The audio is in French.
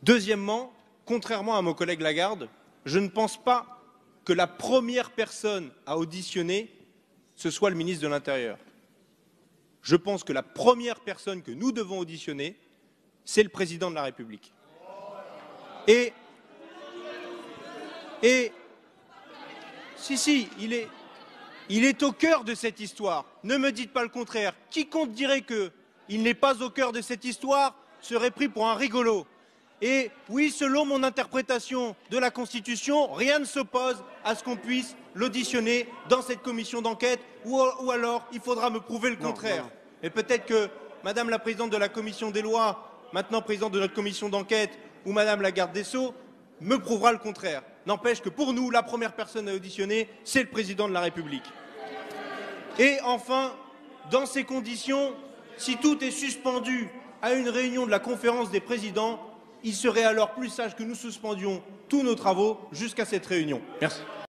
Deuxièmement, contrairement à mon collègue Lagarde, je ne pense pas que la première personne à auditionner, ce soit le ministre de l'Intérieur. Je pense que la première personne que nous devons auditionner, c'est le président de la République. Et si, il est au cœur de cette histoire. Ne me dites pas le contraire. Quiconque dirait qu'il n'est pas au cœur de cette histoire serait pris pour un rigolo. Et oui, selon mon interprétation de la Constitution, rien ne s'oppose à ce qu'on puisse l'auditionner dans cette commission d'enquête, ou alors il faudra me prouver le contraire. Et peut-être que Madame la présidente de la commission des lois, maintenant présidente de notre commission d'enquête, ou Madame la garde des Sceaux, me prouvera le contraire. N'empêche que pour nous, la première personne à auditionner, c'est le président de la République. Et enfin, dans ces conditions, si tout est suspendu à une réunion de la conférence des présidents, il serait alors plus sage que nous suspendions tous nos travaux jusqu'à cette réunion. Merci.